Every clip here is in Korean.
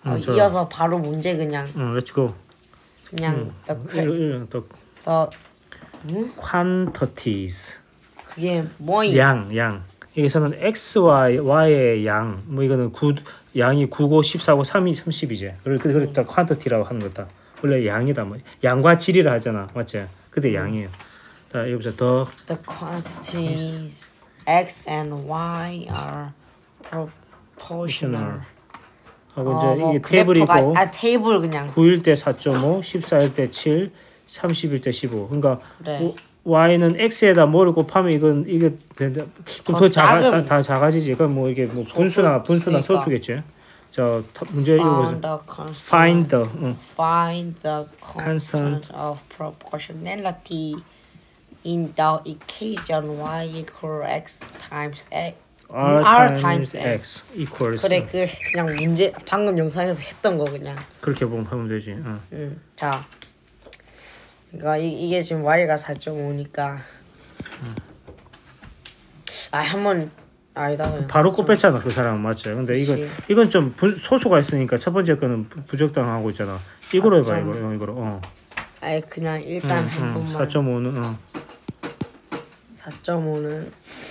이어서 바로 문제 그냥. Let's go. 그냥 the quantities. 그게 뭐야? 양. 여기서는 x와 y의 양. 뭐 이거는 양이 9고 14고 3이 30이지. 그러니까 quantity라고 하는 거다. 원래 양이다 뭐. 양과 질이라 하잖아. 맞지? 근데 양이에요. 자, 여기서 The quantities x and y are proportional. 하고 이제 이게 테이블이고 테이블 그냥 9일 때 4.5, 14일 때 7, 30일 때 15. 그러니까 그래. y는 x에다 뭐를 곱하면 이게 더 작아지지. 그럼 뭐 이게 뭐 분수나 소수겠지. 자, 문제 읽어보세요. Find the constant of proportionality in the equation y equals x times x. R times x equals. 그래 그냥 문제 방금 영상에서 했던 거 그냥. 그렇게 하면 되지. 자, 그러니까 이게 지금 y가 4.5니까. 한번 아니다 그냥. 바로 꼽혔잖아 그 사람은 맞죠? 근데 이건 좀 소수가 있으니까 첫 번째 거는 부적당하고 있잖아. 이거로 해봐 이거로. 그냥 일단 한 번만. 4.5는 4.5는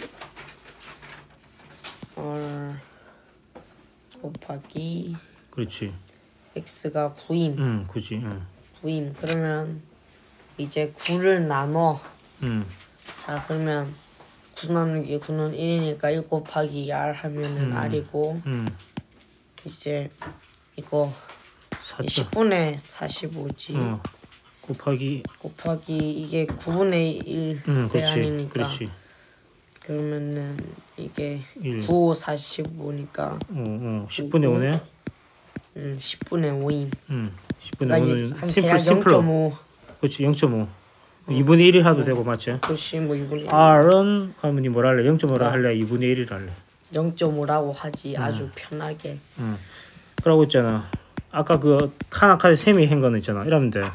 곱하기 그렇지. x가 9임. 그렇지. 9임. 그러면 이제 9를 나눠. 자, 그러면 9 나누기 9는 1이니까 1 곱하기 r 하면은 r이고 이제 이거 10분의 45지. 곱하기 이게 9분의 1 배안이니까. 그렇지. 그러면은 이게 9, 45니까 10분의 5네? 10분의 5임. 10분의 5는 대략 0.5. 그렇지 0.5. 2분의 1이 하도 되고 맞지? 그렇지 뭐 2분의 1. R은 그러면 니 뭐라 할래? 0.5라 할래? 2분의 1이라 할래? 0.5라고 하지 아주 편하게. 그러고 있잖아. 아까 그 카나카드 셈이 한 거는 있잖아. 이러면 돼.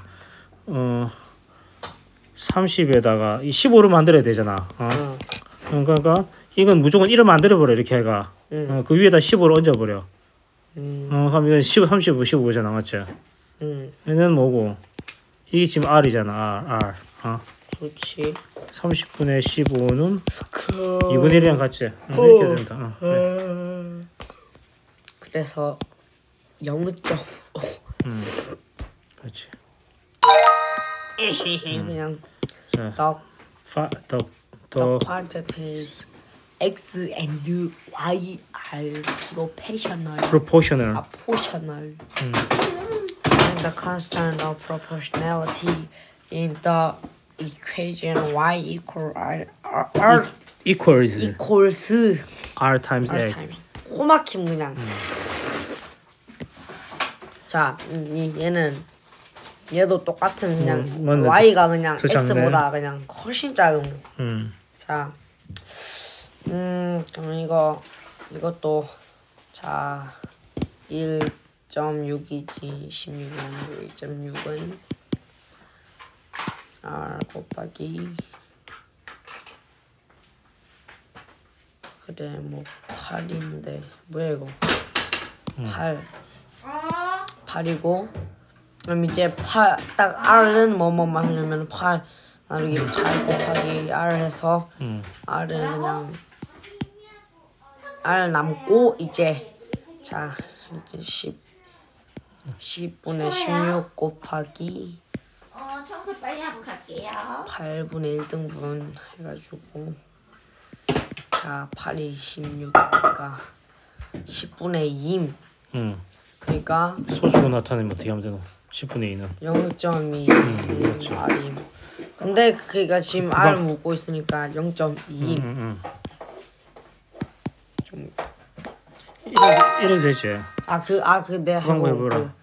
30에다가 이 15로 만들어야 되잖아. 그러니까 이건 무조건 1을 만들어버려 이렇게 해가. 그 위에다 15를 얹어버려. 그럼 이건 35, 15잖아, 맞지? 얘는 뭐고? 이게 지금 R이잖아, R. 그렇지. 30분의 15는 2분의 1이랑 같지? 이렇게 된다. 그래. 그래서 0.5. 그렇지. 그냥 the quantities x and y are proportional. And the constant of proportionality in the equation y equals R times x. 코막힘 그냥. 자, 얘도 똑같은 그냥 y가 그냥 x보다 그냥 훨씬 작은. 자, 그럼 이것도 자 1.6이지 16은 1.6은 r 곱하기 그래 뭐 8인데 뭐야 이거 8이고 그럼 이제 딱 r은 뭐뭐만 하려면 8 나누기 8 곱하기 r 해서 r을 그냥 r 남고 이제 자 이제 10분의 16 곱하기 청소 빨리 하고 갈게요. 8분의 1등분 해가지고 자 8이 16이니까 10분의 2임. 그러니까 소수로 나타내면 어떻게 하면 되나? 10분의 2는 0.2 r임. 근데 그니까 지금 r 묻고 있으니까 0.2임. 좀 이래 되지. 내가 하고 그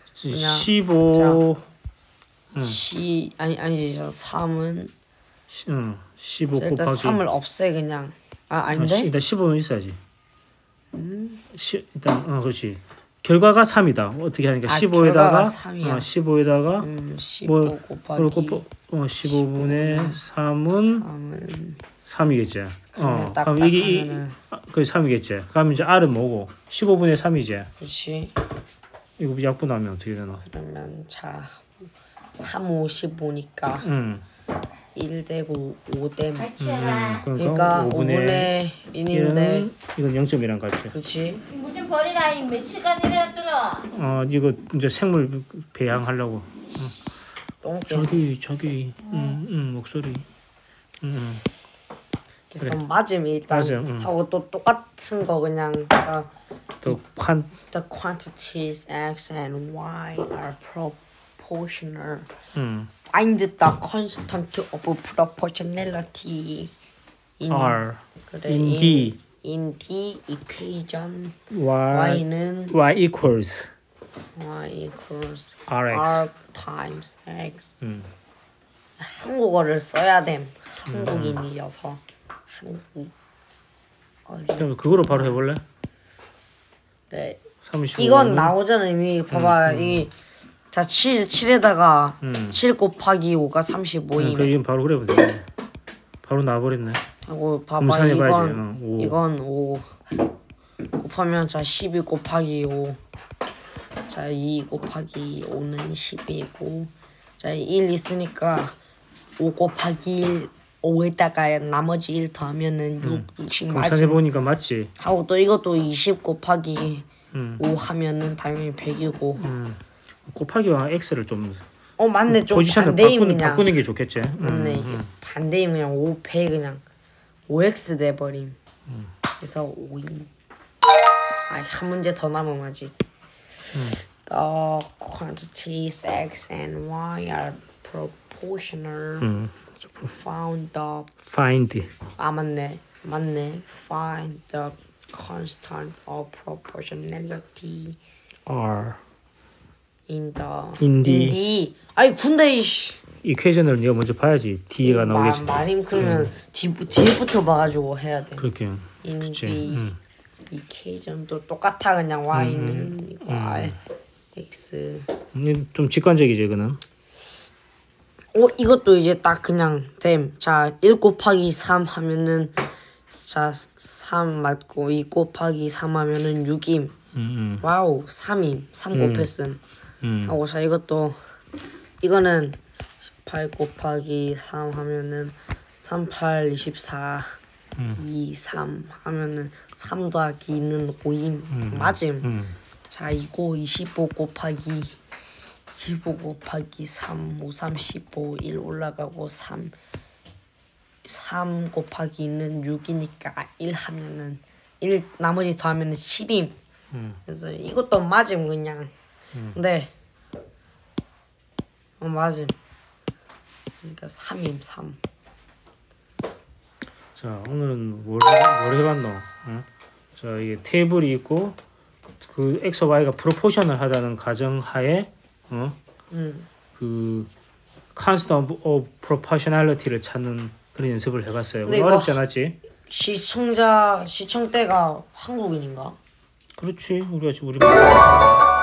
15 아니지 저 3은 15 일단 곱하기 3을 없애 그냥. 아닌데? 일단 15는 있어야지. 일단 그렇지. 결과가 3이다. 어떻게 하니까 15에다가 15에다가 15 곱하기 15분의 3은 3이겠지. 그럼 이게 그 3이겠지. 그럼 이제 r은 뭐고? 15분의 3이지. 그렇지. 이거 약분하면 어떻게 되나? 그러면 자 3, 5, 15니까 1 되고 5 됨. 그러니까 5분의 1인데 이건 0.1랑 같이. 그렇지. 물좀 버리라. 이 며칠간 이래놨더라. 이거 이제 생물 배양하려고. 똥개. 저기 목소리. 그래서 맞음 일단 맞음, 하고 또 똑같은 거 그냥 The the quantities x and y are proportional. Find the constant of proportionality in R 그래, in D in the equation y equals RX. R times x. 한국어를 써야 됨. 한국인이어서 한국. 그럼 그거로 바로 해볼래? 네. 35. 이건 나오잖아 이미. 봐봐 자 7에다가 7 곱하기 5가 35임. 이건 바로 그래 보자. 바로 나와버렸네. 하고 봐봐 검산해봐야지. 이건 5 곱하면 자 12 곱하기 5. 자 2 곱하기 5는 10이고 자 1 있으니까 5 곱하기 1 5에다가 나머지 1 더하면은 60 맞지? 검산해보니까 맞지? 하고 또 이것도 20 곱하기 5 하면은 당연히 100이고 곱하기와 x를 좀 맞네. 좀 포지션을 반대임 그냥 바꾸는 게 좋겠지. 맞네. 이게 반대임 그냥 5배 그냥 5x 돼버림. 그래서 5임. 한 문제 더 남으면 아직. The quantities x and y are proportional. Find 맞네. Find the constant of proportionality R in in the 아이 군대 이씨. 이퀘이션을 네가 먼저 봐야지. D가 나오겠지. 말임 그러면 뒤부터 봐가지고 해야 돼. 그렇게. in 그치. the equation도 똑같아 그냥 y는 이거 r x. 좀 직관적이지 이거는. 이것도 이제 딱 그냥 됨. 자, 1 곱하기 3 하면은 자 3 맞고 2 곱하기 3 하면은 6임. 와우, 3임. 3 곱했음. 하고 자 이것도 이거는 18 곱하기 3 하면은 38 24 2 3 하면은 3 더하기 2는 5임. 맞음. 자, 이거 25 곱하기 15 곱하기 3, 5, 3, 15, 1 올라가고 3 곱하기 2는 6이니까 1 하면은 1 나머지 더하면은 7임. 그래서 이것도 맞음 그냥. 근데 맞음. 그러니까 3임 3. 자 오늘은 뭘 해봤노? 자 이게 테이블이 있고 그 x, y가 프로포셔널하다는 가정하에 그 constant of proportionality를 찾는 그런 연습을 해봤어요. 어렵지 않았지? 시청자가 한국인인가? 그렇지. 우리가 지금 우리